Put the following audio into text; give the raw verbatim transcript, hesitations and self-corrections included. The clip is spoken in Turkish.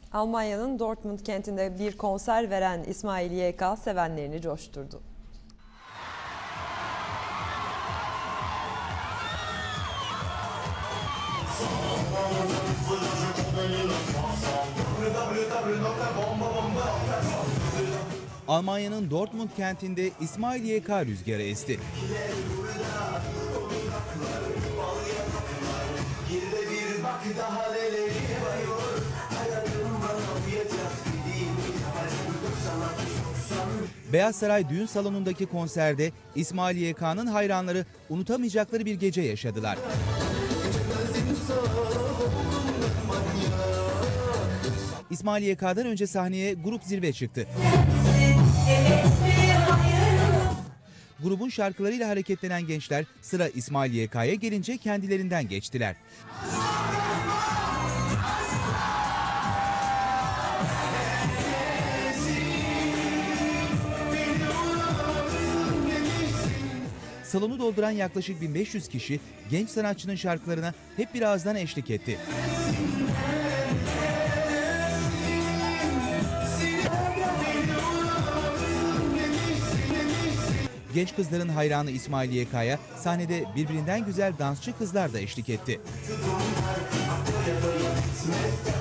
Almanya'nın Dortmund kentinde bir konser veren İsmail Y K sevenlerini coşturdu. Almanya'nın Dortmund kentinde İsmail Y K rüzgarı esti. Beyaz Saray düğün salonundaki konserde İsmail Y K'nın hayranları unutamayacakları bir gece yaşadılar. İsmail Y K'dan önce sahneye grup Zirve çıktı. Grubun şarkılarıyla hareketlenen gençler sıra İsmail Y K'ya gelince kendilerinden geçtiler. Salonu dolduran yaklaşık bin beş yüz kişi genç sanatçının şarkılarına hep bir ağızdan eşlik etti. Genç kızların hayranı İsmail Y K'ya sahnede birbirinden güzel dansçı kızlar da eşlik etti.